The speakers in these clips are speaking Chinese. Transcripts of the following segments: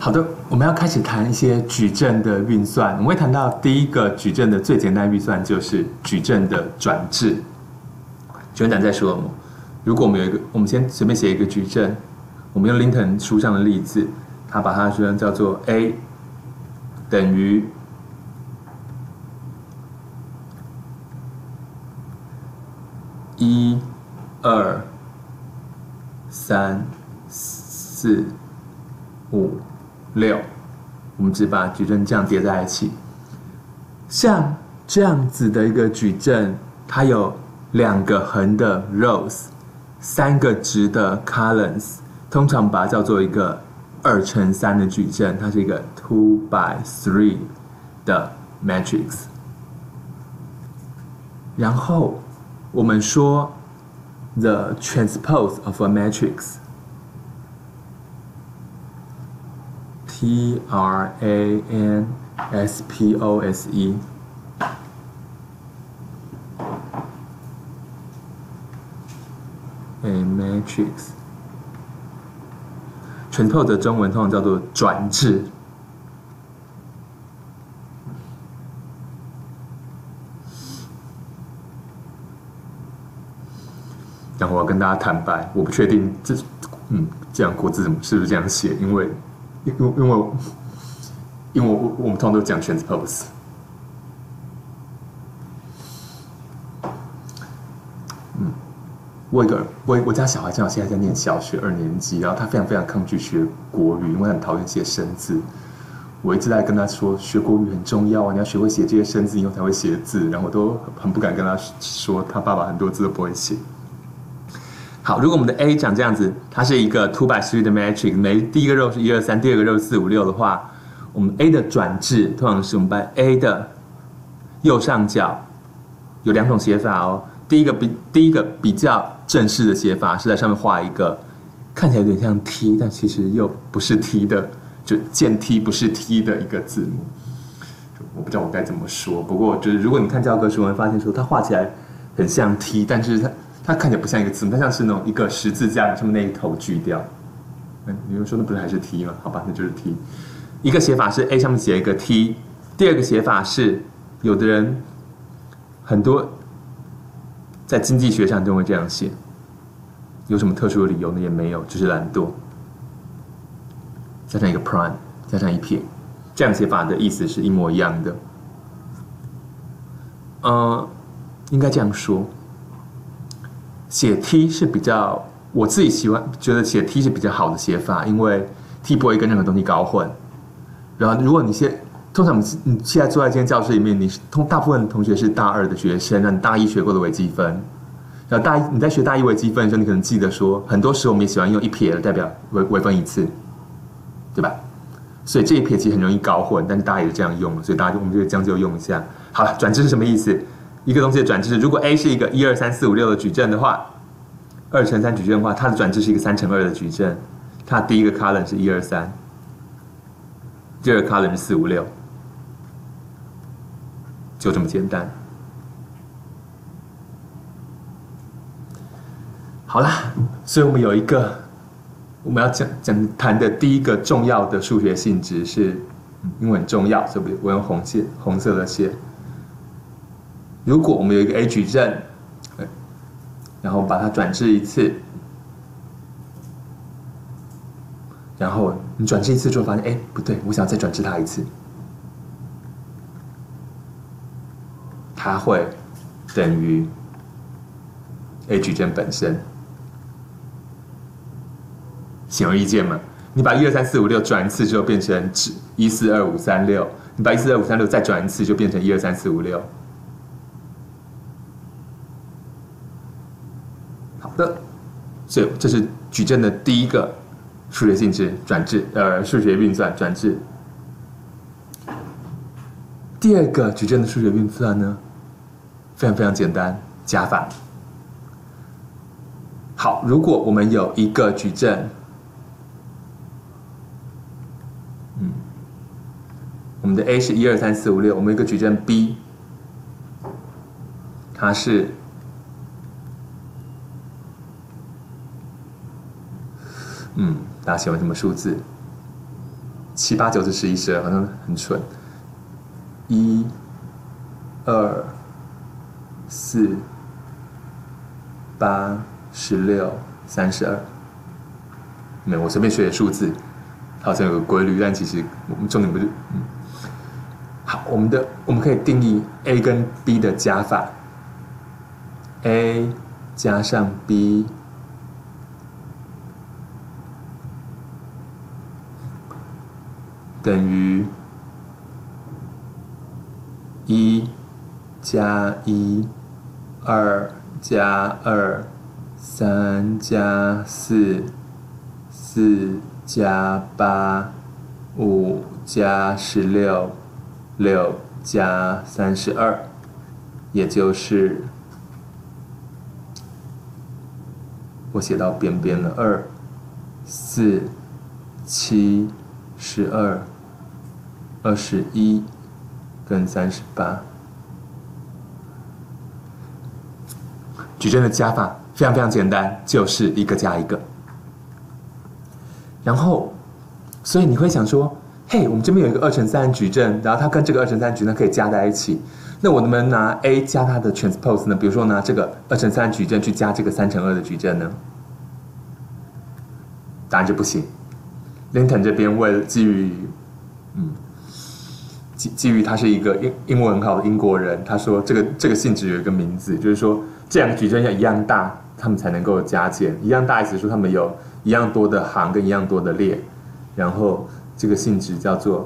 好的，我们要开始谈一些矩阵的运算。我们会谈到第一个矩阵的最简单运算就是矩阵的转置。学长在说，如果我们有一个，我们先随便写一个矩阵，我们用林肯书上的例子，他把它说叫做 A 等于1、2、3、4、5、6，我们只把矩阵这样叠在一起。像这样子的一个矩阵，它有2个横的 rows， 3个直的 columns， 通常把它叫做一个2×3的矩阵，它是一个 2×3 的 matrix。然后我们说 the transpose of a matrix。transpose a matrix transpose 的中文通常叫做转置。然后我要跟大家坦白，我不确定这样国字是不是这样写，因为我们通常都讲 transpose。我家小孩正好现在在念小学2年级，然后他非常非常抗拒学国语，因为他很讨厌写生字。我一直在跟他说，学国语很重要啊，你要学会写这些生字，以后才会写字。然后我都很不敢跟他说，他爸爸很多字都不会写。好，如果我们的 A 长这样子，它是一个2×3的 matrix， 第一个 row 是1、2、3，第二个 row 4、5、6的话，我们 A 的转置通常是我们把 A 的右上角有2种写法哦。第一个比较正式的写法是在上面画一个看起来有点像 T， 但其实又不是 T 的，就见 T 不是 T 的一个字母。我不知道我该怎么说，不过就是如果你看教科书，会发现说它画起来很像 T， 但是它看起来不像一个字母，它像是那种一个十字架上面那一头锯掉。你又说那不是还是 T 吗？好吧，那就是 T。一个写法是 A 上面写一个 T， 第二个写法是有的人很多在经济学上就会这样写，有什么特殊的理由呢？也没有，就是懒惰，加上一个 prime， 加上一撇，这样写法的意思是一模一样的。应该这样说，写 T 是比较，我自己觉得写 T 是比较好的写法，因为 T 不会跟任何东西搞混。然后，如果通常你现在坐在这间教室里面，大部分同学是大2的学生，那你大1学过的微积分，然后你在学大1微积分的时候，你可能记得说，很多时候我们也喜欢用一撇代表微分一次，对吧？所以这一撇其实很容易搞混，但是大家也是这样用，所以我们就将就用一下。好了，转置是什么意思？一个东西的转置，如果 A 是一个1、2、3、4、5、6的矩阵的话，2×3矩阵的话，它的转置是一个3×2的矩阵，它第一个 column 是1、2、3，第二个 column 是4、5、6。就这么简单。好啦，所以我们有一个我们要谈的第一个重要的数学性质是，因为很重要，所以我用红色的写。如果我们有一个 A 矩阵，然后把它转置一次，然后你转置一次之后发现，不对，我想要再转置它一次。它会等于 A 矩阵本身，显而易见嘛。你把1、2、3、4、5、6转一次之后变成1、4、2、5、3、6，你把1、4、2、5、3、6再转一次就变成1、2、3、4、5、6。好的，所以这是矩阵的第一个数学性质，数学运算转置。第二个矩阵的数学运算呢？非常非常简单，加法。好，如果我们有一个矩阵，我们的 A 是1、2、3、4、5、6，我们有一个矩阵 B， 它是大家喜欢什么数字？ 7、8、9、10、11、12，好像很蠢。1、2、4、8、16、32，没有，我随便学的数字，好像有个规律，但其实我们重点不是。好，我们可以定义 A 跟 B 的加法 ，A 加上 B 等于1加1、2加2、3加4、4加8、5加16、6加32，也就是我写到边边了，2、4、7、12、21跟38。矩阵的加法非常非常简单，就是一个加一个。然后，所以你会想说，嘿，我们这边有一个2×3矩阵，然后它跟这个2×3矩阵可以加在一起，那我能不能拿 A 加它的 transpose 呢？比如说拿这个2×3矩阵去加这个3×2的矩阵呢？答案就不行。Linton 这边为了基于他是一个英文很好的英国人，他说这个性质有一个名字，就是说这两个矩阵要一样大，他們才能够加减。一样大意思是说他们有一样多的行跟一样多的列，然后这个性质叫做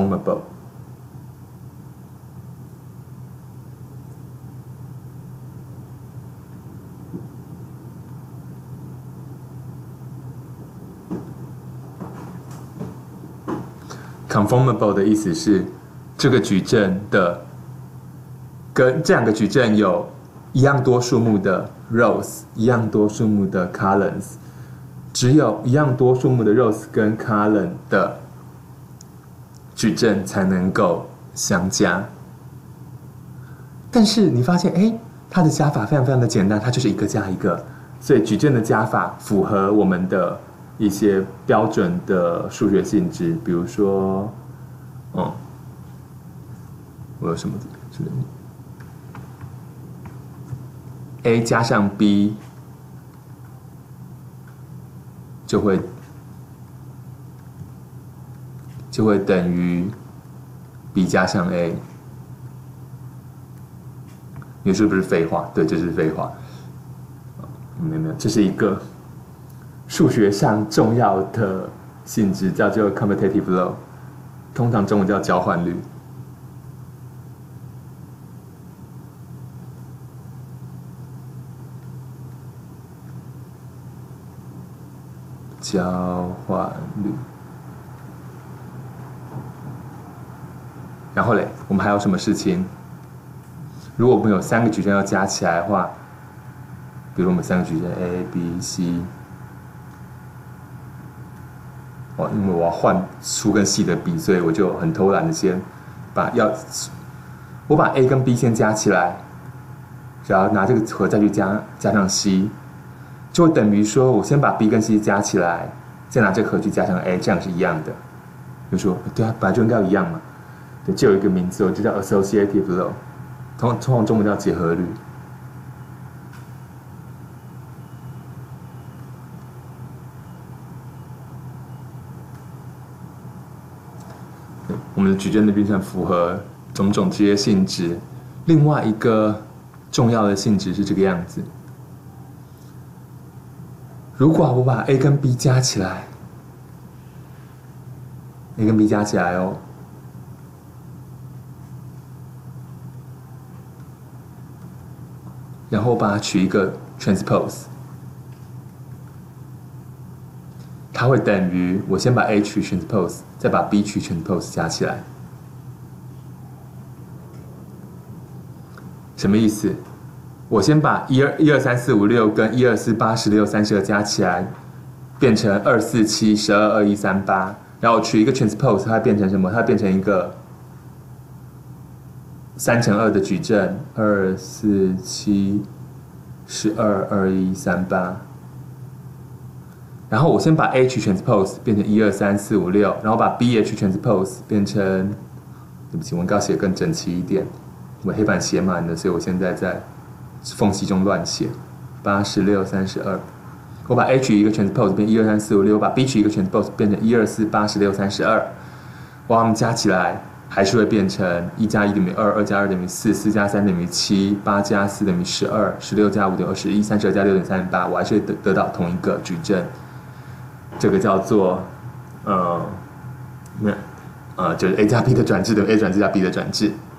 conformable。conformable 的意思是这个矩阵的跟这两个矩阵有一样多数目的 rows， 一样多数目的 columns， 只有一样多数目的 rows 跟 column 的矩阵才能够相加。但是你发现，哎，它的加法非常非常的简单，它就是一个加一个，所以矩阵的加法符合我们的一些标准的数学性质，比如说，我有什么？A 加上 B 就会等于 B 加上 A。你说是不是废话？对，这是废话。没有，这是一个数学上重要的性质，叫做 commutative law， 通常中文叫交换律。交换律。然后嘞，我们还有什么事情？如果我们有3个矩阵要加起来的话，比如我们3个矩阵 A、B、C， 因为我要换粗跟细的比，所以我就很偷懒的先我把 A 跟 B 先加起来，然后拿这个和再去加上 C， 就会等于说我先把 B 跟 C 加起来，再拿这个和去加上 A， 这样是一样的。就说对啊，本来就应该要一样嘛。对，就有一个名字，就叫 associative law， 通常中文叫结合律。我们的矩阵的运算符合种种这些性质。另外一个重要的性质是这个样子：如果我把 A 跟 B 加起来，A 跟 B 加起来哦，然后把它取一个 transpose， 它会等于我先把 A 取 transpose， 再把 B 取 transpose 加起来。什么意思？我先把1、2、3、4、5、6跟1、2、4、8、16、32加起来，变成2、4、7、12、21、38，然后取一个 transpose， 它会变成什么？它会变成一个3×2的矩阵，2、4、7、12、21、38。 然后我先把 H transpose 变成1 2 3 4 5 6，然后把 BH transpose 变成，对不起，文稿写更整齐一点，我黑板写满了，所以我现在在缝隙中乱写，86 32。我把 H 一个 transpose 变1 2 3 4 5 6，我把 BH 一个 transpose 变成1 2 4 86 32，哇，它们加起来还是会变成1加1等于2， 2加2等于4， 4加3等于7， 8加4等于12， 16加5等于21， 32加6等于38，我还是会得到同一个矩阵。这个叫做就是 A 加 B 的转置等于 A 转置加 B 的转置。